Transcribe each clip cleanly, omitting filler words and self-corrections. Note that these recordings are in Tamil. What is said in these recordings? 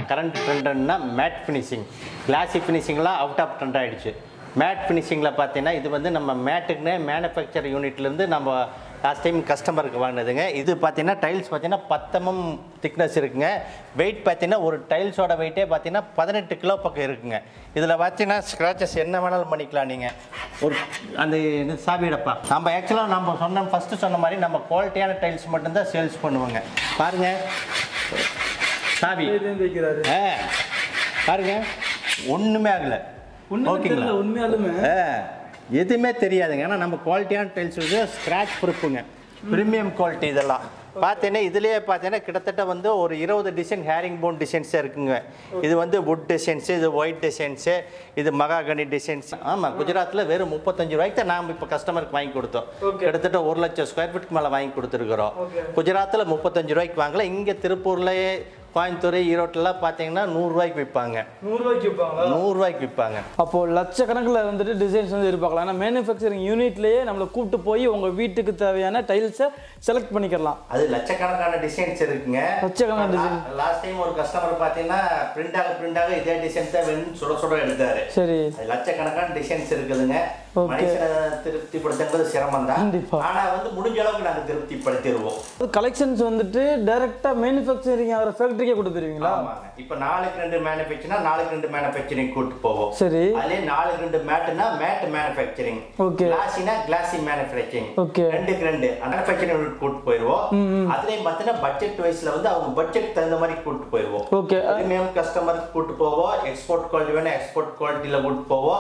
கரண்ட் ட்ரெண்டுன்னா மேட் ஃபினிஷிங். கிளாசி ஃபினிஷிங்லாம் அவுட் ஆஃப் ட்ரெண்ட் ஆகிடுச்சு. மேட் ஃபினிஷிங்கில் பார்த்தீங்கன்னா இது வந்து நம்ம மேட்டுக்குன்னே மேனுஃபேக்சர் யூனிட்லேருந்து நம்ம லாஸ்ட் டைம் கஸ்டமருக்கு வாங்கினதுங்க. இது பார்த்தீங்கன்னா டைல்ஸ் பார்த்தீங்கன்னா 10 mm திக்னஸ் இருக்குங்க. வெயிட் பார்த்தீங்கன்னா ஒரு டைல்ஸோட வெயிட்டே பார்த்தீங்கன்னா 18 கிலோ பக்கம் இருக்குங்க. இதில் பார்த்தீங்கன்னா ஸ்க்ராச்சஸ் என்ன வேணாலும் பண்ணிக்கலாம். நீங்கள் ஒரு அந்த சாவிடப்பா நம்ம ஆக்சுவலாக நம்ம ஃபஸ்ட்டு சொன்ன மாதிரி நம்ம குவாலிட்டியான டைல்ஸ் மட்டும்தான் சேல்ஸ் பண்ணுவோங்க. பாருங்கள் சாவி பாருங்கள் ஒன்றுமே ஆகலை. ஓகேங்களா? உண்மையாலுமே எதுவுமே தெரியாதுங்க. ஏன்னா நம்ம குவாலிட்டியான டைல்ஸ் வந்து ஸ்க்ராட்ச் ப்ரூஃபுங்க, ப்ரீமியம் குவாலிட்டி. இதெல்லாம் பார்த்தீங்கன்னா இதுலேயே பார்த்தீங்கன்னா கிட்டத்தட்ட வந்து ஒரு 20 டிசைன் ஹேரிங் போன் டிசைன்ஸே இருக்குங்க. இது வந்து வுட் டிசைன்ஸு, இது ஒயிட் டிசைன்ஸு, இது மகாகனி டிசைன்ஸ். ஆமாம், குஜராத்தில் வெறும் 35 ரூபாய்க்கு தான் நாம் இப்போ கஸ்டமருக்கு வாங்கி கொடுத்தோம். கிட்டத்தட்ட 1 லட்சம் ஸ்கொயர் ஃபீட்டுக்கு மேலே வாங்கி கொடுத்துருக்குறோம். குஜராத்தில் 35 ரூபாய்க்கு வாங்கல. இங்கே திருப்பூர்லேயே, கோயம்புத்தூர், ஈரோட்டிலாம் பார்த்தீங்கன்னா 100 ரூபாய்க்கு விற்பாங்க. 100 ரூபாய்க்கு விற்பாங்க. அப்போது லட்சக்கணக்கில் வந்துட்டு டிசைன்ஸ் வந்து இருப்பாங்களா? ஆனால் மேனுஃபேக்சரிங் யூனிட்லேயே நம்மளை கூப்பிட்டு போய் உங்கள் வீட்டுக்கு தேவையான டைல்ஸை செலக்ட் பண்ணிக்கலாம். அது லட்சக்கணக்கான டிசைன்ஸ் இருக்குங்க. லட்சக்கணக்கான டிசைன். லாஸ்ட் டைம் ஒரு கஸ்டமர் பார்த்தீங்கன்னா பிரிண்டாக இதே டிசைன் தான் வேணும்னு சுட எடுத்தாரு. சரி, லட்சக்கணக்கான டிசைன்ஸ் இருக்குதுங்க. மனுஷனை திருப்திப்படுத்துறது சிரமம் தான். ஆனால் வந்து முடிஞ்ச அளவுக்கு நாங்கள் திருப்திப்படுத்திடுவோம். கலெக்ஷன்ஸ் வந்துட்டு டைரக்டா மேனுஃபேக்சரிங் ஆகிற ஃபேக்டரிக்கே கொடுத்து போயிருவீங்களா? இப்போ 4க்கு 2 மேனுஃபேக்சரிங்னா 4க்கு 2 மேனுஃபேக்சரிங் கூட்டு போவோம். சரி. அதே 4க்கு 2 மேட்னா மேட் மேனுஃபேக்சரிங், கிளாஸினா கிளாசி மேனுஃபேக்சரிங், 2க்கு 2 மேனுஃபேக்சரிங் யூனிட் கூட்டு போயிடுவோம். அதுலேயும் பார்த்தீங்கன்னா பட்ஜெட் வைஸ்ல வந்து அவங்க பட்ஜெட் தகுந்த மாதிரி கூட்டு போயிடுவோம். ஓகே, பிரீமியம் கஸ்டமருக்கு கூட்டு போவோம். எக்ஸ்போர்ட் குவாலிட்டி வேணும், எக்ஸ்போர்ட் குவாலிட்டியில் கூட்டு போவோம்.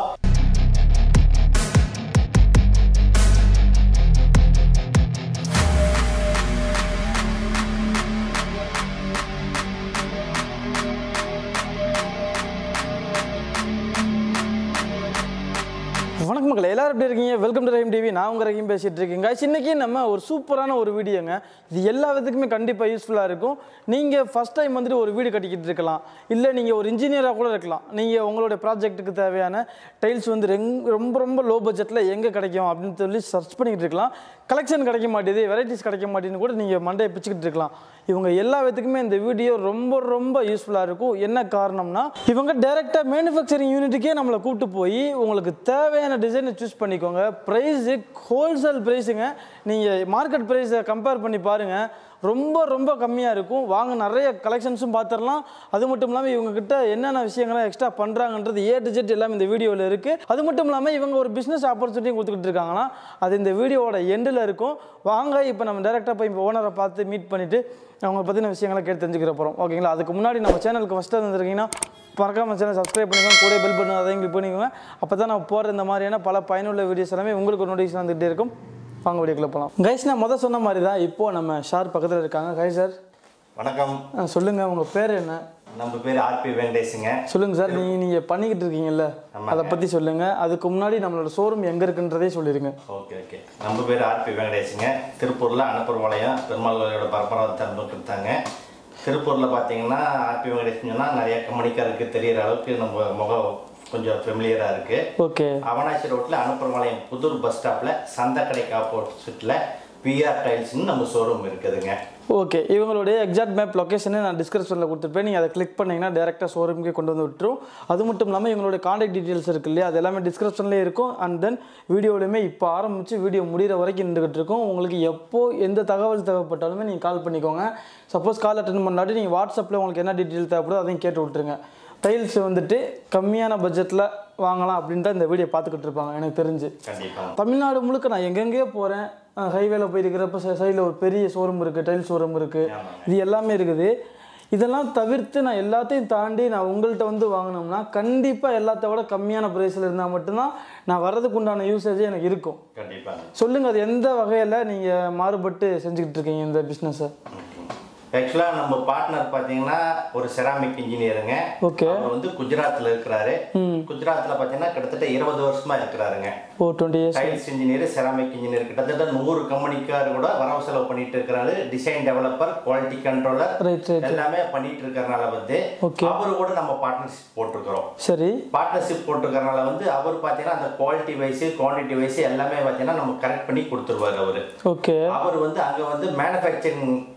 வணக்கம் மக்கள், எல்லாரும் எப்படி இருக்கீங்க? Welcome to Rahim TV. நான் உங்கள் ரஹீம் பேசிகிட்டு இருக்கீங்க. இன்றைக்கி நம்ம ஒரு சூப்பரான ஒரு வீடியோங்க. இது எல்லா விதத்துக்குமே கண்டிப்பாக யூஸ்ஃபுல்லாக இருக்கும். நீங்கள் ஃபஸ்ட் டைம் வந்துட்டு ஒரு வீடு கட்டிக்கிட்டு இருக்கலாம், இல்லை நீங்கள் ஒரு இன்ஜினியராக கூட இருக்கலாம். நீங்கள் உங்களுடைய ப்ராஜெக்ட்டுக்கு தேவையான டைல்ஸ் வந்து ரொம்ப ரொம்ப லோ பட்ஜெட்டில் எங்கே கிடைக்கும் அப்படின்னு சொல்லி சர்ச் பண்ணிக்கிட்டு இருக்கலாம். கலெக்ஷன் கிடைக்க மாட்டேது, வெரைட்டிஸ் கிடைக்க மாட்டேன்னு கூட நீங்கள் மண்டையை பிச்சுக்கிட்டு இருக்கலாம். இவங்க எல்லா விதத்துக்குமே இந்த வீடியோ ரொம்ப ரொம்ப யூஸ்ஃபுல்லாக இருக்கும். என்ன காரணம்னா, இவங்க டைரெக்டாக மேனுஃபேக்சரிங் யூனிட்டுக்கே நம்மளை கூப்பிட்டு போய் உங்களுக்கு தேவையான டிசைனை சூஸ் பண்ணிக்கோங்க. ப்ரைஸு ஹோல்சேல் ப்ரைஸுங்க. நீங்கள் மார்க்கெட் ப்ரைஸை கம்பேர் பண்ணி பாருங்கள், ரொம்ப ரொம்ப கம்மியாக இருக்கும். வாங்க, நிறைய கலெக்ஷன்ஸும் பார்த்துடலாம். அது மட்டும் இல்லாமல் இவங்ககிட்ட என்னென்ன விஷயங்கள்லாம் எக்ஸ்ட்ரா பண்ணுறாங்கன்றது A to Z எல்லாமே இந்த வீடியோவில் இருக்குது. அது மட்டும் இல்லாமல் இவங்க ஒரு பிஸ்னஸ் ஆப்பர்ச்சுனிட்டியும் கொடுத்துக்கிட்டு இருக்காங்கன்னா அது இந்த வீடியோவோட எண்டில் இருக்கும். வாங்க, இப்போ நம்ம டேரெக்டாக போய் இப்போ ஓனரை பார்த்து மீட் பண்ணிவிட்டு அவங்க பற்றின விஷயங்களை கேட்டு தெரிஞ்சுக்கிற போகிறோம். ஓகேங்களா? அதுக்கு முன்னாடி நம்ம சேனலுக்கு ஃபஸ்ட்டாக வந்துருக்கீங்கன்னா மறக்காம சேனல் சப்ஸ்கிரைப் பண்ணிக்கோங்க, கூட பெல் பட்டன் அதையும் கிளிக் பண்ணிக்கோங்க. அப்போ தான் நான் போகிற இந்த மாதிரியான பல பயனுள்ள வீடியோஸ் எல்லாமே உங்களுக்கு ஒரு நோட்டிஃபிகேஷன் வந்துகிட்டே இருக்கும். வாங்க வீடியோக்குள்ள போகலாம். கைஸ், நான் முதல் சொன்ன மாதிரி தான் இப்போ நம்ம ஷார் பக்கத்தில் இருக்காங்க. கைஸ் சார் வணக்கம். சொல்லுங்கள், உங்கள் பேர் என்ன? நம்ம பேர் ஆர்பி வெங்கடேஷுங்க. சொல்லுங்கள் சார், நீங்கள் பண்ணிக்கிட்டு இருக்கீங்கல்ல, அதை பற்றி சொல்லுங்கள். அதுக்கு முன்னாடி நம்மளோட ஷோரூம் எங்கே இருக்குன்றதே சொல்லிடுங்க. ஓகே. நம்ம பேர் ஆர்பி வெங்கடேஷுங்க. திருப்பூரில் அனுப்பூர்பாளையம் பெருமாளோட பரப்பராக திறந்துருக்காங்க. திருப்பூரில் பார்த்தீங்கன்னா ஆர்பி வெங்கடேஷன் சொன்னால் நிறைய கம்பெனிக்காருக்கு தெரிகிற அளவுக்கு நம்ம முகம் கொஞ்சம் ஃபெமிலியராக இருக்குது. ஓகே. அவனாசி ரோட்டில் அனுப்பூர்பாளையம் புதூர் பஸ் ஸ்டாப்பில் சந்தக்கடைக்கு ஆப்போசிட்டில் பிஆர் டைல்ஸ்னு நம்ம ஷோரூம் இருக்குதுங்க. ஓகே. இவங்களுடைய எக்ஸாக்ட் மேப் லொக்கேஷனை நான் டிஸ்கிரிப்ஷனில் கொடுத்துருப்பேன். நீங்கள் அதை கிளிக் பண்ணிங்கன்னா டேரெக்டாக ஷோரூமுக்கே கொண்டு வந்து விட்டுரும். அது மட்டும் இல்லாமல் இவங்களுடைய காண்டாக்ட் டீட்டெயில்ஸ் இருக்குது இல்லையா, அது எல்லாமே டிஸ்கிரிப்ஷன்லேயே இருக்கும். அண்ட் தென் வீடியோலையுமே இப்போ ஆரம்பித்து வீடியோ முடிகிற வரைக்கும் நின்றுக்கிட்டு இருக்கும். உங்களுக்கு எப்போது எந்த தகவல் தேவைப்பட்டாலுமே நீங்கள் கால் பண்ணிக்கோங்க. சப்போஸ் கால் அட்டன் பண்ணாட்டி நீங்கள் வாட்ஸ்அப்பில் உங்களுக்கு என்ன டீட்டெயில் தேவைப்படுதோ அதையும் கேட்டு விட்டுருங்க. டைல்ஸ் வந்துட்டு கம்மியான பட்ஜெட்டில் வாங்கலாம் அப்படின்ட்டு இந்த வீடியோ பார்த்துக்கிட்டு இருப்பாங்க. எனக்கு தெரிஞ்சு தமிழ்நாடு முழுக்க நான் எங்கெங்கேயோ போகிறேன், ஹைவேல போயிருக்கிறப்ப சைடில் ஒரு பெரிய ஷோரூம் இருக்குது, டைல் ஷோரூம் இருக்குது, இது எல்லாமே இருக்குது. இதெல்லாம் தவிர்த்து நான் எல்லாத்தையும் தாண்டி நான் உங்கள்கிட்ட வந்து வாங்கினோம்னா கண்டிப்பாக எல்லாத்த விட கம்மியான ப்ரைஸில் இருந்தால் மட்டும்தான் நான் வர்றதுக்கு உண்டான யூசேஜே எனக்கு இருக்கும். சொல்லுங்கள், அது எந்த வகையில் நீங்கள் மாறுபட்டு செஞ்சுக்கிட்டு இருக்கீங்க இந்த பிஸ்னஸை? ஆக்சுவலாக நம்ம பார்ட்னர் பார்த்தீங்கன்னா ஒரு செராமிக் இன்ஜினியருங்க. ஓகே. அவர் வந்து குஜராத்தில் இருக்கிறாரு. குஜராத்தில் பார்த்தீங்கன்னா கிட்டத்தட்ட 20 வருஷமா இருக்கிறாருங்க. 20 years. Tiles engineer, ceramic engineer, கிட்டத்தட்ட 100 கம்பெனிக்காரு கூட வரவு செலவு பண்ணிட்டு இருக்கிறாரு. டிசைன் டெவலப்பர், குவாலிட்டி கண்ட்ரோலர், எல்லாமே பண்ணிட்டு இருக்கிறனால வந்து அவரு கூட நம்ம பார்ட்னர்ஷிப் போட்டிருக்கிறோம். சரி. பார்ட்னர்ஷிப் போட்டிருக்கிறனால வந்து அவர் பார்த்தீங்கன்னா அந்த குவாலிட்டி வைஸ், குவான்டிட்டி வைஸ் எல்லாமே பார்த்தீங்கன்னா நம்ம கரெக்ட் பண்ணி கொடுத்துருவாரு அவரு. ஓகே. அவர் வந்து அங்கே வந்து மேனுஃபேக்சரிங்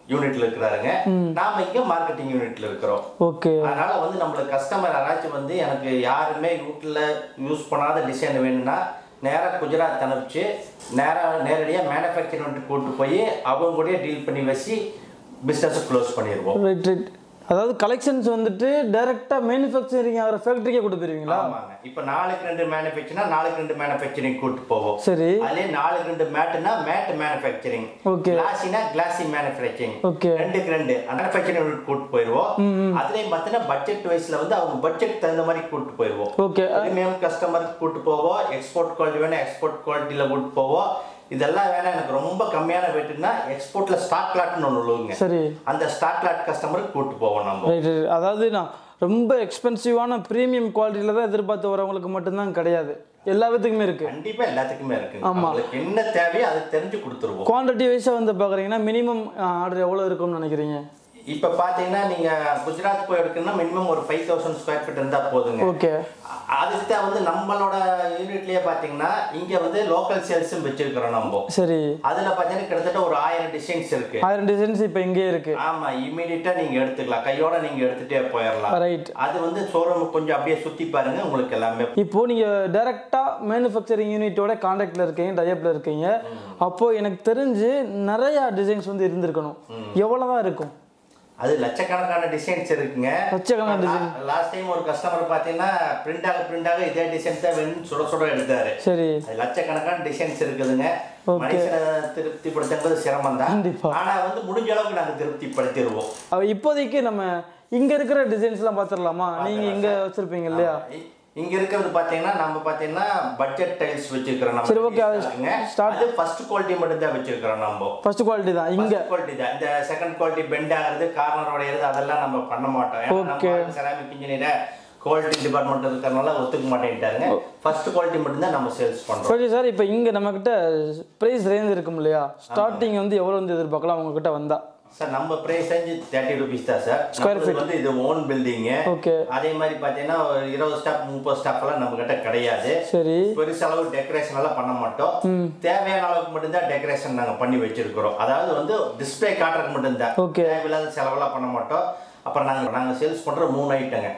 யூனிட்ல இருக்கிறாருங்க. நாம இங்க மார்க்கெட்டிங் யூனிட்ல இருக்கிறோம். ஓகே. அதனால வந்து நம்மளுக்கு கஸ்டமர் யாராச்சும் வந்து எனக்கு யாருமே வீட்டில் யூஸ் பண்ணாத டிசைன் வேணும்னா நேராக குஜராத் அனுப்பிச்சு நேரடியாக மேனுஃபேக்சரிங் யூனிட் கூட்டு போய் அவங்க கூட டீல் பண்ணி வச்சு பிஸ்னஸை க்ளோஸ் பண்ணிடுவோம். Right right. அதாவது கலெக்ஷன்ஸ் வந்துட்டு டைரக்டா மேனுஃபேக்சரிங் ஆகிற ஃபேக்டரிக்கே கொண்டு போயிருவீங்களா? ஆமாங்க. இப்போ 4க்கு 2 மேனுஃபேக்சரிங்னா 4க்கு 2 மேனுஃபேக்சரிங் கூட்டு போவோம். சரி. அதுல 4க்கு 2 மேட்னா மேட் மேனுஃபேக்சரிங், ஓகே. கிளாஸினா கிளாஸி மேனுஃபேக்சரிங், ஓகே. 2க்கு 2 மேனுஃபேக்சரிங் யூனிட் கூட்டு போயிடுவோம். அதுலயும் பார்த்தீங்கன்னா பட்ஜெட் வைஸ்ல வந்து அவங்க பட்ஜெட் தகுந்த மாதிரி கூட்டு போயிடுவோம். ஓகே. பிரீமியம் கஸ்டமருக்கு கூட்டு போவோம், எக்ஸ்போர்ட் குவாலிட்டி வேணா எக்ஸ்போர்ட் குவாலிட்டியில கூட்டு போவோம். இதெல்லாம் வேணா எனக்கு ரொம்ப கம்மியான ரேட்டுனா எக்ஸ்போர்ட்ல ஸ்டாக் லாட்னு ஒன்று உள்ளுங்க. சரி. அந்த ஸ்டாக் லாட் கஸ்டமருக்கு கூட்டு போவோம் நம்ம. அதாவது நான் ரொம்ப எக்ஸ்பென்சிவான பிரீமியம் குவாலிட்டியில தான் எதிர்பார்த்து வரவங்களுக்கு மட்டும்தான் கிடையாது, எல்லா விதத்துக்குமே இருக்கு. கண்டிப்பா எல்லாத்துக்குமே இருக்கு. உங்களுக்கு என்ன தேவையோ அதை தெரிஞ்சு கொடுத்துருவோம். குவான்டிட்டி வைஸா வந்து பாக்குறீங்கன்னா மினிமம் ஆர்டர் எவ்வளவு இருக்கும்னு நினைக்கிறீங்க? இப்ப பாத்தீங்கன்னா நீங்க குஜராத் போய் எடுக்கணும்னா மினிமம் ஒரு 5000 ஸ்கொயர் ஃபீட் இருந்தா போதுங்க. ஓகே. அதுக்கு வந்து நம்மளோட யூனிட்லயே பாத்தீங்கன்னா இங்க வந்து லோக்கல் சேல்ஸும் வச்சிருக்கிறோம் நம்ம. சரி. அதுல பாத்தீங்கன்னா கிட்டத்தட்ட ஒரு 1000 டிசைன்ஸ் இருக்கு. 1000 டிசைன்ஸ் இப்ப இங்கே இருக்கு. ஆமா, இமிடியேட்டா நீங்க எடுத்துக்கலாம், கையோட நீங்க எடுத்துட்டே போயிடலாம். ரைட். அது வந்து ஷோரூம் கொஞ்சம் அப்படியே சுத்தி பாருங்க, உங்களுக்கு எல்லாமே. இப்போ நீங்க டைரக்டா மேனுஃபேக்சரிங் யூனிட்டோட கான்டாக்ட்ல இருக்கீங்க, டைப்ல இருக்கீங்க. அப்போ எனக்கு தெரிஞ்சு நிறைய டிசைன்ஸ் வந்து இருந்திருக்கணும். எவ்வளவுதான் இருக்கும்? அது லட்சக்கணக்கான டிசைன்ஸ் இருக்குங்க. லட்சக்கணக்கான டிசைன். லாஸ்ட் டைம் ஒரு கஸ்டமர் பாத்தீங்கன்னா பிரிண்டாக இதே டிசைன் தான் வேணும் சுட எடுத்தாரு. சரி. லட்சக்கணக்கான டிசைன்ஸ் இருக்குதுங்க. மனுஷனை திருப்திப்படுத்துறது சிரமம் தான். ஆனா வந்து முடிஞ்ச அளவுக்கு நாங்க திருப்திப்படுத்திடுவோம். இப்போதைக்கு நம்ம இங்க இருக்கிற டிசைன்ஸ் எல்லாம் பாத்துடலாமா? நீங்க இங்க வச்சிருப்பீங்க இல்லையா? இங்க இருக்கிறது பாத்தீங்கன்னா நம்ம பாத்தீங்கன்னா பட்ஜெட் டைல்ஸ் வச்சிருக்கிறோம் நம்ம. சரி, ஓகே. அது ஃபர்ஸ்ட் குவாலிட்டி மட்டும் தான் வச்சிருக்கிறோம் நம்ம. ஃபர்ஸ்ட் குவாலிட்டி தான் இங்க. குவாலிட்டி தான். இந்த செகண்ட் குவாலிட்டி பெண்ட் ஆகிறது, கார்னர் உடையிறது அதெல்லாம் நம்ம பண்ண மாட்டோம். ஏன்னா நம்ம செராமிக் இன்ஜினியர் குவாலிட்டி டிபார்ட்மெண்ட் இருக்கிறனால ஒத்துக்க மாட்டேன்ட்டாருங்க. ஃபர்ஸ்ட் குவாலிட்டி மட்டும் தான் நம்ம சேல்ஸ் பண்றோம். Okay sir. இப்போ இங்க நம்ம கிட்ட பிரைஸ் ரேஞ்ச் இருக்கும் இல்லையா? ஸ்டார்டிங் வந்து எவ்வளவு வந்து எதிர்பார்க்கலாம் உங்க கிட்ட வந்தா? சார் நம்ம பிரைஸ் ரேஞ்ச் 30 rupees தான் சார். ஸ்கொயர் ஃபீட் வந்து இது ஓன் பில்டிங். ஓகே. அதே மாதிரி பாத்தீங்கன்னா 20 ஸ்டாப் 30 ஸ்டாப் எல்லாம் நம்ம கிட்ட கிடையாது. சரி. பெருச அளவு டெக்கரேஷன் எல்லாம் பண்ண மாட்டோம். தேவையான அளவுக்கு மட்டும் தான் டெக்கரேஷன் நாங்க பண்ணி வச்சிருக்கிறோம். அதாவது வந்து டிஸ்ப்ளே காட்டுறதுக்கு மட்டும் தான். தேவையில்லாத செலவெல்லாம் பண்ண மாட்டோம். அப்புறம் நாங்க சேல்ஸ் பண்ற 3 ஐட்டங்க.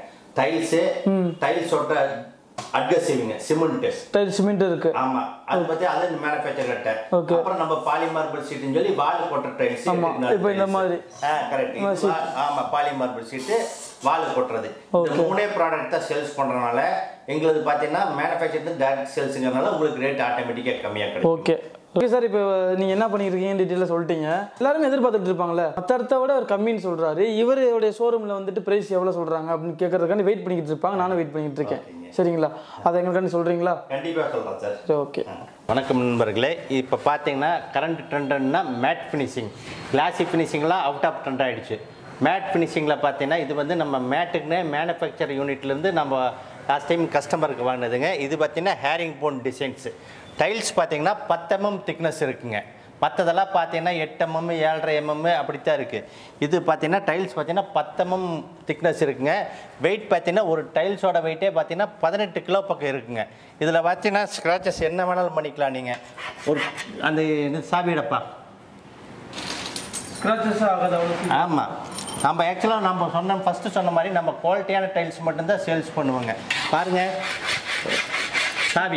டைல்ஸ் ஒட்ட அட்கசிவ்ங்க, சிமெண்ட். டைல் சிமெண்ட் இருக்கு. ஆமா, அது பத்தி அது மேனுஃபேக்சர் கட்ட. அப்புறம் நம்ம பாலிமார்பிள் ஷீட்னு சொல்லி வால் போட்ட டைல்ஸ். இப்போ இந்த மாதிரி கரெக்ட். ஆமா, பாலிமார்பிள் ஷீட் வால் போடுறது. இந்த 3 ப்ராடக்ட் தான் சேல்ஸ் பண்றனால எங்களுக்கு பாத்தீங்கன்னா மேனுஃபேக்சர் டைரக்ட் சேல்ஸ்ங்கறனால உங்களுக்கு ரேட் ஆட்டோமேட்டிக்கா கம்மியா கிடைக்கும். ஓகே. Okay sir. இப்போ நீங்கள் என்ன பண்ணியிருக்கீங்க டீட்டெயிலாக சொல்லிட்டீங்க. எல்லாருமே எதிர்பார்த்துட்டு இருப்பாங்களே, மற்ற விட ஒரு கம்மின்னு சொல்கிறாரு, இவருடைய ஷோரூமில் வந்துட்டு ப்ரைஸ் எவ்வளோ சொல்கிறாங்க அப்படின்னு கேட்கறதுக்காண்டி வெயிட் பண்ணிக்கிட்டு இருப்பாங்க. நானும் வெயிட் பண்ணிக்கிட்டு இருக்கேன். சரிங்களா? அதை எங்களுக்காண்டி சொல்கிறீங்களா? கண்டிப்பாக சொல்கிறேன் சார். சரி, ஓகே. வணக்கம் நண்பர்களே. இப்போ பார்த்தீங்கன்னா கரண்ட் ட்ரெண்டுன்னா மேட் ஃபினிஷிங். கிளாசி ஃபினிஷிங்லாம் அவுட் ஆஃப் ட்ரெண்ட் ஆகிடுச்சு. மேட் ஃபினிஷிங்கில் பார்த்தீங்கன்னா இது வந்து நம்ம மேட்டுக்குன்னே மேனுஃபேக்சர் யூனிட்லேருந்து நம்ம லாஸ்ட் டைம் கஸ்டமருக்கு வாங்கினதுங்க. இது பார்த்தீங்கன்னா ஹேரிங் போன் டிசைன்ஸு. டைல்ஸ் பார்த்தீங்கன்னா 10 mm திக்னஸ் இருக்குங்க. மற்றதெல்லாம் பார்த்தீங்கன்னா 8 mm 7.5 mm அப்படித்தான் இருக்குது. இது பார்த்தீங்கன்னா டைல்ஸ் பார்த்தீங்கன்னா 10 mm திக்னஸ் இருக்குங்க. வெயிட் பார்த்தீங்கன்னா ஒரு டைல்ஸோட வெயிட்டே பார்த்தீங்கன்னா 18 கிலோ பக்கம் இருக்குங்க. இதில் பார்த்தீங்கன்னா ஸ்க்ராச்சஸ் என்ன வேணாலும் பண்ணிக்கலாம். நீங்கள் ஒரு அந்த சாவிடப்பா ஸ்க்ராச்சஸ் ஆகாது அவ்வளோ. ஆமாம், நம்ம ஆக்சுவலாக நம்ம ஃபஸ்ட்டு சொன்ன மாதிரி நம்ம குவாலிட்டியான டைல்ஸ் மட்டும்தான் சேல்ஸ் பண்ணுவோங்க. பாருங்கள் சாவி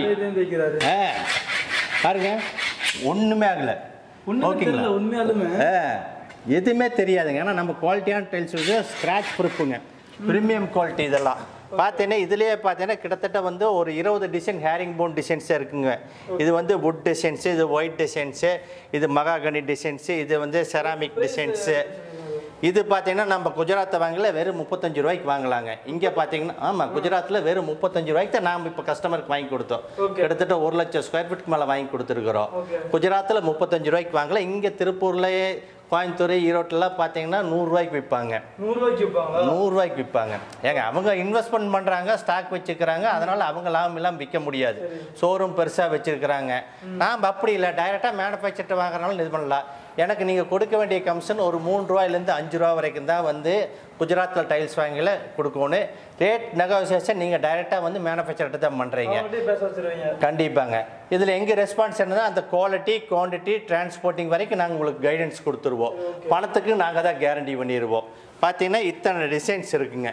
பாருங்க, ஒன்றுமே ஆகலை. ஓகேங்களா? உண்மையாலுமே எதுவுமே தெரியாதுங்க. ஏன்னா நம்ம குவாலிட்டியான டைல்ஸ் வந்து ஸ்க்ராட்ச் ப்ரூஃபுங்க, ப்ரீமியம் குவாலிட்டி. இதெல்லாம் பார்த்தீங்கன்னா இதுலேயே பார்த்தீங்கன்னா கிட்டத்தட்ட வந்து ஒரு 20 டிசைன் ஹேரிங் போன் டிசைன்ஸே இருக்குங்க. இது வந்து வுட் டிசைன்ஸு, இது ஒயிட் டிசைன்ஸு, இது மகாகனி டிசைன்ஸு, இது வந்து செராமிக் டிசைன்ஸு. இது பார்த்தீங்கன்னா நம்ம குஜராத்தை வாங்கல வெறும் 35 ரூபாய்க்கு வாங்கலாங்க. இங்கே பார்த்தீங்கன்னா ஆமாம், குஜராத்தில் வெறும் 35 ரூபாய்க்கு தான் நாம் இப்போ கஸ்டமருக்கு வாங்கி கொடுத்தோம். கிட்டத்தட்ட 1 லட்சம் ஸ்கொயர் ஃபீட்டுக்கு மேலே வாங்கி கொடுத்துருக்குறோம். குஜராத்தில் 35 ரூபாய்க்கு வாங்கல. இங்கே திருப்பூர்லேயே, கோயம்புத்தூர், ஈரோட்டிலாம் பார்த்தீங்கன்னா 100 ரூபாய்க்கு விற்பாங்க. 100 ரூபாய்க்கு விற்பாங்க. ஏங்க அவங்க இன்வெஸ்ட்மெண்ட் பண்ணுறாங்க, ஸ்டாக் வச்சுக்கிறாங்க, அதனால் அவங்க லாபம் எல்லாம் விற்க முடியாது. ஷோரூம் பெருசாக வச்சுருக்கிறாங்க. நாம் அப்படி இல்லை, டைரெக்டாக மேனுஃபேக்சர்ட்டு வாங்குறதுனால இது பண்ணலாம். எனக்கு நீங்கள் கொடுக்க வேண்டிய கமிஷன் ஒரு 3 ரூபாயிலேருந்து 5 ரூபா வரைக்கும் தான் வந்து குஜராத்தில் டைல்ஸ் வாங்கில கொடுக்கணும். ரேட் நெகோசியேஷன் நீங்கள் டைரெக்டாக வந்து மேனுஃபேக்சர்கிட்ட தான் பண்ணுறீங்க. கண்டிப்பாங்க. இதில் எங்கள் ரெஸ்பான்ஸ் என்னன்னா அந்த குவாலிட்டி, குவான்டிட்டி, டிரான்ஸ்போர்ட்டிங் வரைக்கும் நாங்கள் உங்களுக்கு கைடன்ஸ் கொடுத்துருவோம். பணத்துக்கு நாங்கள் தான் கேரண்டி பண்ணிடுவோம். பார்த்தீங்கன்னா இத்தனை டிசைன்ஸ் இருக்குங்க.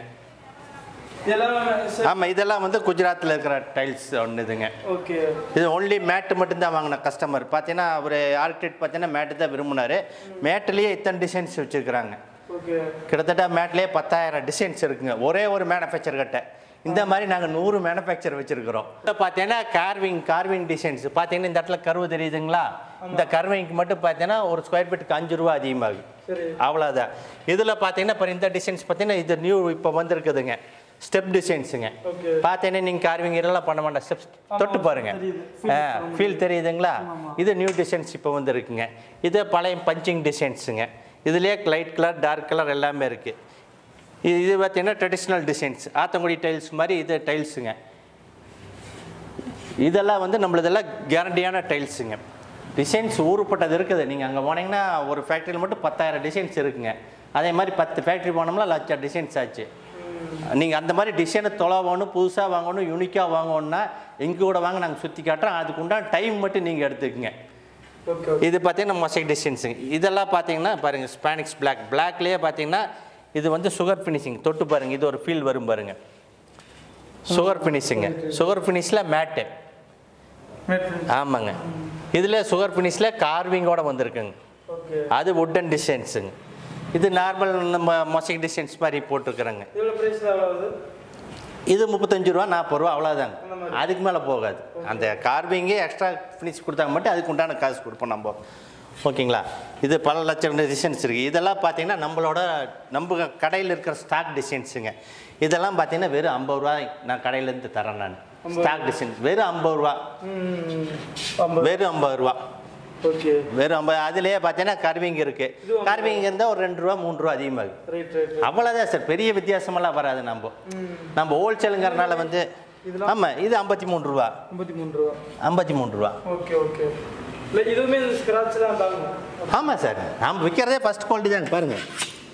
ஆமாம், இதெல்லாம் வந்து குஜராத்தில் இருக்கிற டைல்ஸ் ஒன்றுதுங்க. ஓகே. இது ஒன்லி மேட்டு மட்டும்தான் வாங்கின கஸ்டமர். பார்த்தீங்கன்னா ஒரு ஆர்கிடெக்ட் பார்த்தீங்கன்னா மேட்டு தான் விரும்பினார். மேட்டுலேயே இத்தனை டிசைன்ஸ் வச்சுருக்குறாங்க. கிட்டத்தட்ட மேட்லேயே 10,000 டிசைன்ஸ் இருக்குங்க ஒரே ஒரு மேனுஃபேக்சர் கிட்ட. இந்த மாதிரி நாங்கள் 100 மேனுஃபேக்சர் வச்சுருக்கிறோம். இப்போ பார்த்தீங்கன்னா கார்விங் டிசைன்ஸ் பார்த்தீங்கன்னா இந்த இடத்துல கருவு தெரியுதுங்களா? இந்த கர்விங்க்கு மட்டும் பார்த்தீங்கன்னா ஒரு ஸ்கொயர் ஃபீட்டுக்கு 5 ரூபா அதிகமாகுது. அவ்வளோதான். இதில் பார்த்தீங்கன்னா இப்போ இந்த டிசைன்ஸ் பார்த்தீங்கன்னா இது நியூ இப்போ வந்துருக்குதுங்க. ஸ்டெப் டிசைன்ஸுங்க. பார்த்தீங்கன்னா நீங்கள் கார்விங் இதெல்லாம் பண்ண வேண்டாம். ஸ்டெப்ஸ் தொட்டு பாருங்க, ஃபீல் தெரியுதுங்களா? இது நியூ டிசைன்ஸ் இப்போ வந்து இருக்குங்க. இது பழைய பஞ்சிங் டிசைன்ஸுங்க. இதுலேயே லைட் கலர், டார்க் கலர் எல்லாமே இருக்குது. இது பார்த்தீங்கன்னா ட்ரெடிஷ்னல் டிசைன்ஸ், ஆத்தங்குடி டைல்ஸ் மாதிரி இது டைல்ஸுங்க. இதெல்லாம் வந்து நம்மளதெல்லாம் கேரண்டியான டைல்ஸுங்க. டிசைன்ஸ் ஊருப்பட்டது இருக்குது. நீங்கள் அங்கே போனீங்கன்னா ஒரு ஃபேக்ட்ரியில் மட்டும் 10,000 டிசைன்ஸ் இருக்குங்க. அதே மாதிரி 10 ஃபேக்ட்ரி போனோம்னா 1,00,000 டிசைன்ஸ் ஆச்சு. நீங்கள் அந்த மாதிரி டிசைனை தொலைவாகணும், புதுசாக வாங்கணும், யூனிக்காக வாங்கணுன்னா எங்கள் கூட வாங்க, நாங்கள் சுற்றி காட்டுறோம். அதுக்கு உண்டான டைம் மட்டும் நீங்கள் எடுத்துக்கங்க. இது பார்த்தீங்கன்னா மொசைக் டிசைன்ஸுங்க. இதெல்லாம் பார்த்தீங்கன்னா பாருங்கள் ஸ்பானிஷ் பிளாக்லேயே பார்த்தீங்கன்னா இது வந்து சுகர் ஃபினிஷிங். தொட்டு பாருங்கள், இது ஒரு ஃபீல் வரும் பாருங்கள். சுகர் ஃபினிஷிங்க. சுகர் ஃபினிஷில் மேட்டு. ஆமாங்க. இதில் சுகர் ஃபினிஷில் கார்விங்கோடு வந்திருக்குங்க. அது வுட்டன் டிசைன்ஸுங்க. இது நார்மல் நம்ம மொசைக் டிசைன்ஸ் மாதிரி போட்டிருக்குறேங்க. இது 35 ரூபா 40 ரூபா அவ்வளோதாங்க. அதுக்கு மேலே போகாது. அந்த கார்விங்கே எக்ஸ்ட்ரா ஃபினிஷ் கொடுத்தாங்க மட்டும் அதுக்கு உண்டான காசு கொடுப்போம் நம்ம. ஓகேங்களா? இது பல லட்சம் டிசைன்ஸ் இருக்குது. இதெல்லாம் பார்த்தீங்கன்னா நம்ம கடையில் இருக்கிற ஸ்டாக் டிசைன்ஸுங்க. இதெல்லாம் பார்த்தீங்கன்னா வெறும் 50 ரூபா நான் கடையிலேருந்து தரேன். நான் ஸ்டாக் டிசைன்ஸ் வெறும் 50 ரூபா. வெறும் 50 ரூபா. ஓகே. வெறும் 50. அதுலேயே பார்த்தீங்கன்னா கர்விங் இருக்குது. கர்விங் இருந்தால் ஒரு 2 ரூபா 3 ரூபா அதிகமாகுது. அவ்வளோதான் சார். பெரிய வித்தியாசமெல்லாம் வராது. நம்ம ஹோல்சேலுங்கிறனால வந்து ஆமாம். இது 53 ரூபா. 53 ரூபா. Okay okay. இதுவுமே ஸ்க்ராட்ச் தான் தாங்க. ஆமாம் சார். நாம் விற்கிறதே ஃபர்ஸ்ட் குவாலிட்டி தாங்க. பாருங்கள்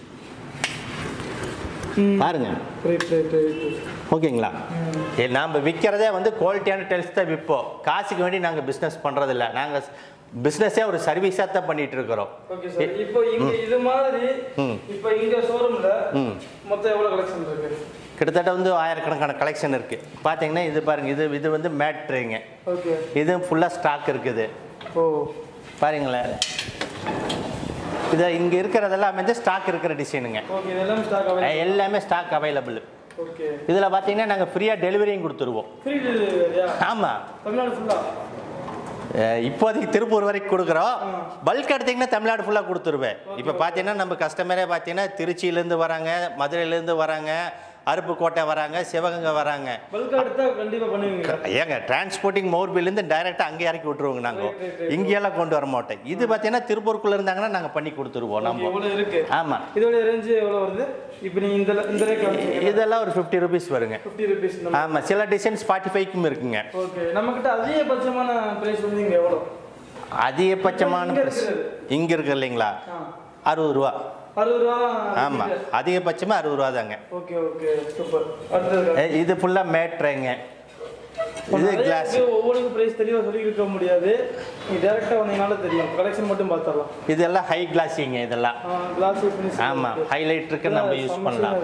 ஓகேங்களா? நாம் விற்கிறதே வந்து குவாலிட்டியான டைல்ஸ் தான் விற்போம். காசுக்கு வேண்டி நாங்கள் பிஸ்னஸ் பண்ணுறதில்ல. நாங்கள் பிஸ்னஸே ஒரு சர்வீஸாக தான் பண்ணிட்டு இருக்கிறோம். Okay sir. இப்போ இங்க இது மாதிரி இப்போ இங்க ஷோரூம்ல மொத்தம் எவ்வளவு கலெக்ஷன் இருக்கு? கிட்டத்தட்ட வந்து 1000கணக்கான கலெக்ஷன் இருக்கு. பாத்தீங்கன்னா இது பாருங்க, இது வந்து மேட் ட்ரேங்க. ஓகே. இது ஃபுல்லா ஸ்டாக் இருக்குது. ஓ பாருங்களேன். இது இங்க இருக்கிறதெல்லாம் வந்து ஸ்டாக் இருக்கிற டிசைனுங்க. ஓகே. இதெல்லாம் ஸ்டாக் அவைலபிள். எல்லாமே ஸ்டாக் அவைலபிள். ஓகே. இதுல பாத்தீங்கன்னா நாங்க ஃப்ரீயா டெலிவரியும் கொடுத்துருவோம். ஃப்ரீ டெலிவரியா? ஆமா. தமிழ்நாடு ஃபுல்லா? இப்போதைக்கு திருப்பூர் வரைக்கும் கொடுக்குறோம். பல்க் எடுத்தீங்கன்னா தமிழ்நாடு ஃபுல்லாக கொடுத்துருவேன். இப்போ பார்த்தீங்கன்னா நம்ம கஸ்டமரே பார்த்தீங்கன்னா திருச்சியிலேருந்து வராங்க, மதுரையிலேருந்து வராங்க, அருப்புக்கோட்டை வராங்க, சிவகங்கை வராங்க. ஏங்க டிரான்ஸ்போர்ட்டிங் மோர்பிலேருந்து டைரெக்டாக அங்கே இறக்கி விட்டுருவோங்க. நாங்கள் இங்கேயெல்லாம் கொண்டு வர மாட்டோம். இது பார்த்தீங்கன்னா திருப்பூருக்குள்ளே இருந்தாங்கன்னா நாங்கள் பண்ணி கொடுத்துருவோம். நம்ம ஆமாம். இதோட ரேஞ்சு எவ்வளோ வருது? இப்போ நீங்கள் இதெல்லாம் ஒரு 50 ருபீஸ் வருங்க. 50 ருபீஸ். ஆமாம். சில டிசைன்ஸ் 45க்கும் இருக்குங்க. ஓகே. நம்மக்கிட்ட அதிகபட்சமான ப்ரைஸ் வந்து இங்கே எவ்வளோ? அதிகபட்சமான ப்ரைஸ் இங்கே இருக்கு இல்லைங்களா? 60 ரூபா. 60 ரூபா. ஆமாம். அதிகபட்சமாக 60 ரூபா தாங்க. Okay okay super. இது ஃபுல்லாக மேட்ரேங்க. இது கிளாஸ். ஒவ்வொரு பிரைஸ் தெளிவாக சொல்லிக்க முடியாது. நீ டைரக்டாக வந்தீங்கனால தெரியும். கலெக்ஷன் மட்டும் பார்த்துடலாம். இதெல்லாம் ஹை கிளாஸிங்க. இதெல்லாம் கிளாஸி ஃபினிஷ். ஆமாம். ஹைலைட்டருக்கு நம்ம யூஸ் பண்ணலாம்.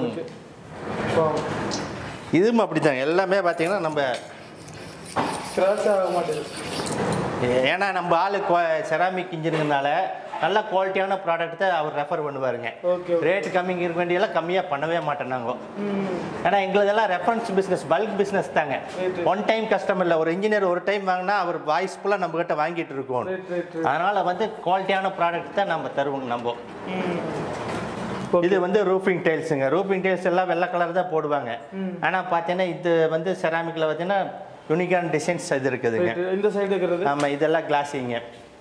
இதுவும் அப்படி தான். எல்லாமே பார்த்தீங்கன்னா நம்ம ஸ்க்ராட்ச் ஆக மாட்டேங்குது. ஏன்னா நம்ம ஆளு செராமிக் இன்ஜினுங்கனால நல்ல குவாலிட்டியான ப்ராடக்ட் தான் அவர் ரெஃபர் பண்ணுவாருங்க. ரேட் கம்மிங்க இருக்க வேண்டியெல்லாம் கம்மியாக பண்ணவே மாட்டோம் நாங்கள். ஏன்னா எங்களுதெல்லாம் ரெஃபரன்ஸ் பிஸ்னஸ், பல்க் பிஸ்னஸ் தாங்க. ஒன் டைம் கஸ்டமர் இல்லை. ஒரு இன்ஜினியர் ஒரு டைம் வாங்கினா அவர் வாய்ஸ் ஃபுல்லாக நம்மகிட்ட வாங்கிட்டு இருக்கோம். அதனால் வந்து குவாலிட்டியான ப்ராடக்ட் தான் நம்ம தருவோங்க. நம்ம இது வந்து ரூஃபிங் டைல்ஸுங்க. ரூஃபிங் டைல்ஸ் எல்லாம் வெள்ளை கலர் தான் போடுவாங்க. ஆனால் பார்த்தீங்கன்னா இது வந்து செராமிக்கில் பார்த்தீங்கன்னா யூனிக்கான டிசைன்ஸ் இது இருக்குதுங்க. இந்த சைடு இருக்கிறது ஆமாம். இதெல்லாம் கிளாஸிங்க.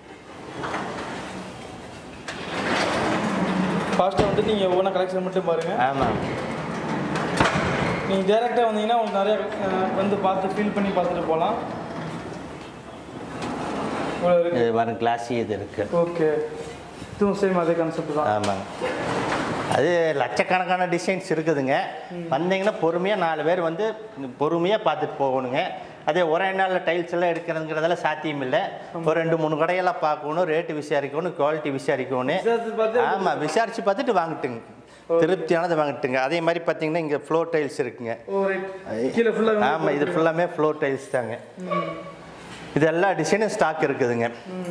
ஃபாஸ்ட்டாக வந்து நீங்கள் ஒவ்வொன்றா கலெக்ஷன் மட்டும் பாருங்கள். ஆமாம். நீங்கள் டேரெக்டாக வந்தீங்கன்னா உங்களுக்கு நிறைய வந்து பார்த்து ஃபீல் பண்ணி பார்த்துட்டு போகலாம். இது வரும் கிளாஸி இது இருக்குது. ஓகே. இதுவும் சேம் அதே கான்செப்ட் தான். ஆமாங்க. அது லட்சக்கணக்கான டிசைன்ஸ் இருக்குதுங்க. வந்தீங்கன்னா பொறுமையாக 4 பேர் வந்து பொறுமையாக பார்த்துட்டு போகணுங்க. அதே ஒரே நாளில் டைல்ஸ் எல்லாம் எடுக்கிறதுங்கிறதெல்லாம் சாத்தியம் இல்லை. ஒரு 2-3 கடையெல்லாம் பார்க்கணும், ரேட்டு விசாரிக்கணும், குவாலிட்டி விசாரிக்கணும். ஆமாம், விசாரித்து பார்த்துட்டு வாங்கிட்டுங்க, திருப்தியானது வாங்கிட்டுங்க. அதே மாதிரி பார்த்தீங்கன்னா இங்கே ஃப்ளோர் டைல்ஸ் இருக்குங்க. ஆமாம், இது ஃபுல்லாமே ஃப்ளோர் டைல்ஸ் தாங்க. இது எல்லா டிசைனும் ஸ்டாக் இருக்குதுங்க.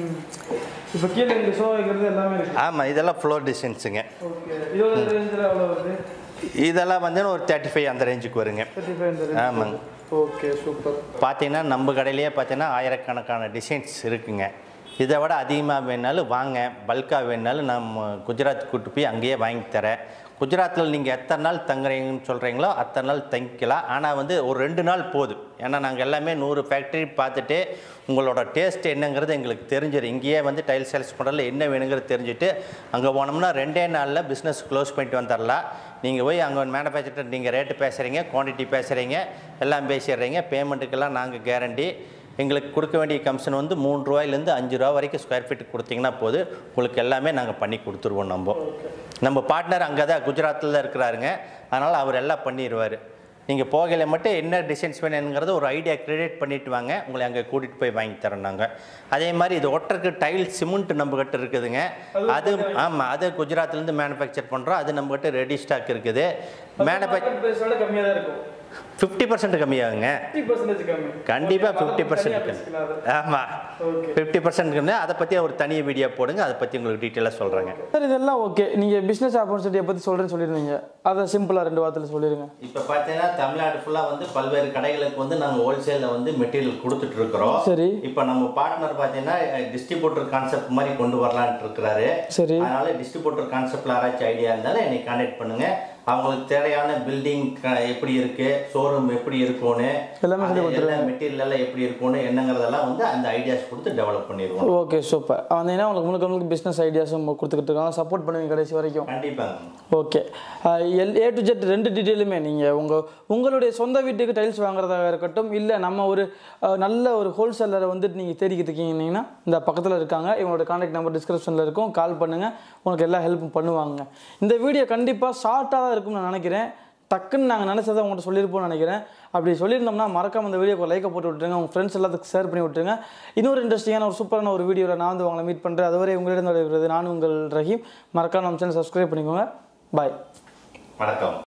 இப்போ கீழே இந்த ஷோ வைக்கிறது எல்லாமே இருக்கு. ஆமாம், இதெல்லாம் ஃப்ளோர் டிசைன்ஸுங்க. ஓகே, இதோட ரேஞ்சில் எவ்வளோ வருது? இதெல்லாம் வந்து ஒரு 35 அந்த ரேஞ்சுக்கு வருங்க. 35 ஆமாங்க. Okay, super. பார்த்தீங்கன்னா நம்ம கடையிலேயே பார்த்தீங்கன்னா ஆயிரக்கணக்கான டிசைன்ஸ் இருக்குங்க. இதை விட அதிகமாக வேணாலும் வாங்க, பல்காக வேணாலும் நம்ம குஜராத் கூட்டு போய் அங்கேயே வாங்கி தரேன். குஜராத்தில் நீங்கள் எத்தனை நாள் தங்குறீங்கன்னு சொல்கிறீங்களோ அத்தனை நாள் தங்கிக்கலாம். ஆனால் வந்து ஒரு 2 நாள் போதும். ஏன்னா நாங்கள் எல்லாமே 100 ஃபேக்ட்ரி பார்த்துட்டு உங்களோட டேஸ்ட் என்னங்கிறது எங்களுக்கு தெரிஞ்சிடும். இங்கேயே வந்து டைல் சேல்ஸ் பண்ணுறதுல என்ன வேணுங்கிறது தெரிஞ்சுட்டு அங்கே போனோம்னா 2 நாளில் பிஸ்னஸ் க்ளோஸ் பண்ணிட்டு வந்துடலாம். நீங்கள் போய் அங்கே மேனுஃபேக்சர் நீங்கள் ரேட்டு பேசுகிறீங்க, குவான்டிட்டி பேசுகிறீங்க, எல்லாம் பேசிடுறீங்க. பேமெண்ட்டுக்கெல்லாம் நாங்கள் கேரண்டி. எங்களுக்கு கொடுக்க வேண்டிய கமிஷன் வந்து 3 ரூபாயிலேருந்து 5 ரூபா வரைக்கும் ஸ்கொயர் ஃபீட்டுக்கு கொடுத்தீங்கன்னா போது உங்களுக்கு எல்லாமே நாங்கள் பண்ணி கொடுத்துருவோம். நம்ம பார்ட்னர் அங்கே தான் குஜராத்தில் தான் இருக்கிறாருங்க. அதனால் அவர் எல்லாம் பண்ணிடுவார். நீங்கள் போகல மட்டும் என்ன டிசைன்ஸ் வேணுங்கிறது ஒரு ஐடியா கிரியேட் பண்ணிவிட்டு வாங்க, உங்களை அங்கே கூட்டிகிட்டு போய் வாங்கி தரோம் நாங்கள். அதே மாதிரி இது ஒட்டருக்கு டைல் சிமெண்ட் நம்மக்கிட்ட இருக்குதுங்க. அது ஆமாம், அது குஜராத்லேருந்து மேனுஃபேக்சர் பண்ணுறோம். அது நம்மக்கிட்ட ரெடி ஸ்டாக் இருக்குது. மேனுஃபேக்சர் கம்மியாக தான் இருக்கும். 50% கம்மியாகுங்க. கண்டிப்பாக 50% கம்மி. ஆமாம், 50% கம்மி. அதை பற்றி ஒரு தனி வீடியோ போடுங்க, அதை பற்றி உங்களுக்கு டீட்டெயிலாக சொல்கிறேங்க. சார் இதெல்லாம் ஓகே. நீங்கள் பிஸ்னஸ் ஆப்பர்ச்சுனிட்டியை பற்றி சொல்லியிருந்தீங்க, அதை சிம்பிளாக 2 வார்த்தையில் சொல்லிடுங்க. இப்போ பார்த்தீங்கன்னா தமிழ்நாடு ஃபுல்லாக வந்து பல்வேறு கடைகளுக்கு வந்து நாங்கள் ஹோல்சேலில் வந்து மெட்டீரியல் கொடுத்துட்டு இருக்கிறோம். சரி. இப்போ நம்ம பார்ட்னர் பார்த்தீங்கன்னா டிஸ்ட்ரிபியூட்டர் கான்செப்ட் மாதிரி கொண்டு வரலான்ட்டு இருக்கிறாரு. சரி. அதனால டிஸ்ட்ரிபியூட்டர் கான்செப்டில் யாராச்சும் ஐடியா இருந்தாலும் என்னை கான்டாக்ட் பண்ணுங்கள். அவங்களுக்கு தேவையான பில்டிங் எப்படி இருக்குது, ஷோரூம் எப்படி இருக்கும்னு, எல்லா மெட்டீரியல் எல்லாம் எப்படி இருக்கும்னு என்னங்கிறதெல்லாம் வந்து அந்த ஐடியாஸ் கொடுத்து டெவலப் பண்ணிடுவோம். Okay, super. வந்தீங்கன்னா உங்களுக்கு முழுக்க பிஸ்னஸ் ஐடியாஸும் கொடுத்துக்கிட்டு இருக்காங்க, சப்போர்ட் பண்ணுவீங்க கடைசி வரைக்கும். கண்டிப்பாக. ஓகே, A to Z 2 டீட்டெயிலுமே நீங்கள் உங்களுடைய சொந்த வீட்டுக்கு டைல்ஸ் வாங்குறதாக இருக்கட்டும், இல்லை நம்ம ஒரு நல்ல ஒரு ஹோல்சேலரை வந்துட்டு நீங்கள் தேடிக்கிட்டு இருக்கீங்கன்னா இந்த பக்கத்தில் இருக்காங்க. இவங்களோட கான்டாக்ட் நம்பர் டிஸ்கிரிப்ஷனில் இருக்கும், கால் பண்ணுங்கள், உங்களுக்கு எல்லா ஹெல்ப்பும் பண்ணுவாங்க. இந்த வீடியோ கண்டிப்பாக ஷார்ட்டாக தான் இருக்கும்னு நான் நினைக்கிறேன். டக்குன்னு நாங்கள் நினச்சதை உங்கள்கிட்ட சொல்லியிருப்போம்னு நினைக்கிறேன். அப்படி சொல்லியிருந்தோம்னா மறக்காம இந்த வீடியோக்கு லைக்கை போட்டு விட்டுருங்க, உங்கள் ஃப்ரெண்ட்ஸ் எல்லாத்துக்கும் ஷேர் பண்ணி விட்டுருங்க. இன்னொரு இன்ட்ரெஸ்டிங்கான ஒரு சூப்பரான ஒரு வீடியோவில் நான் வந்து உங்களை மீட் பண்ணுறேன். அதுவரை உங்களிடம் வருகிறது நான் உங்கள் ரஹீம். மறக்காம நம்ம சேனல் சப்ஸ்கிரைப் பண்ணிக்கோங்க. பாய். வணக்கம்.